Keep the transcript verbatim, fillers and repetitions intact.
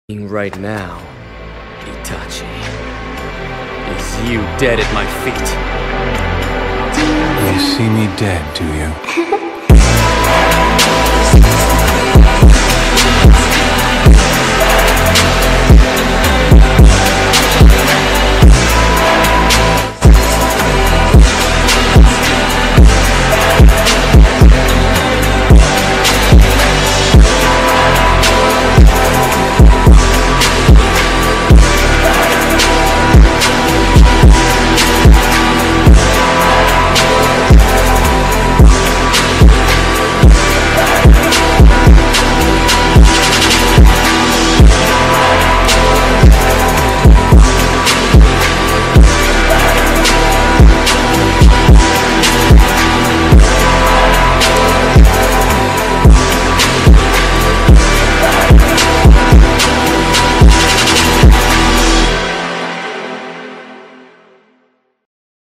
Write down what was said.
Right now, Itachi, is you dead at my feet. You see me dead, do you?